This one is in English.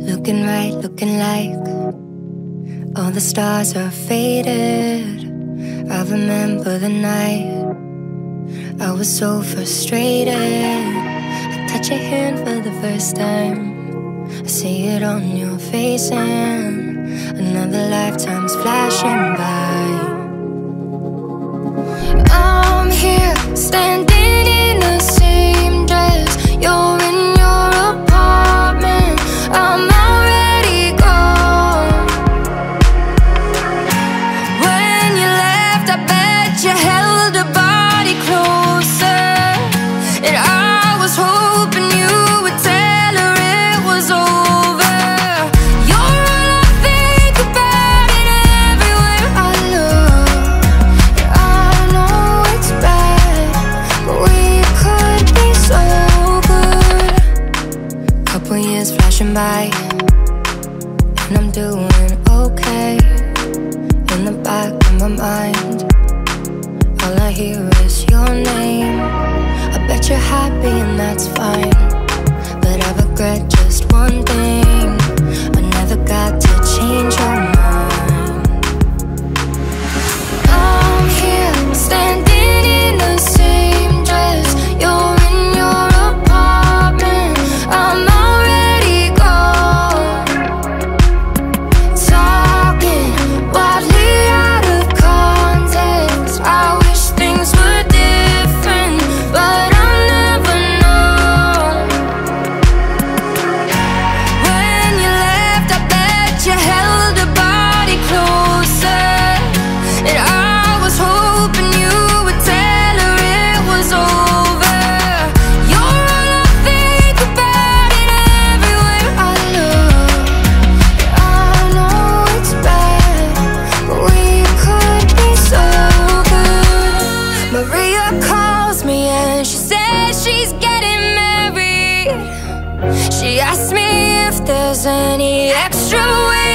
Looking right, looking like all the stars are faded. I remember the night I was so frustrated. I touch your hand for the first time. I see it on your face and another lifetime's flashing by. I'm here, standing in the same dress. You're in your apartment, I'm already gone. When you left, I bet you held a body closer, and I was hoping you would tell her it was over. You're all I think about, and everywhere I look. And I know it's bad, but we could be so good. Couple years flashing by, and I'm doing okay. In the back of my mind, all I hear is your name. I bet you're happy and that's fine, but I regret just one thing: I never got to change your mind. I'm here, standing in the same dress. You're in your apartment, I'm already gone. Talking wildly out of context. I wish things were different, but I'll never know. When you left, I bet you held a body closer, and I was hoping you would tell her it was over. You're all I think about, and everywhere I look. And I know it's bad, but we could be so good. Maria calls me and she says she's getting married. She asked me if there's any extra way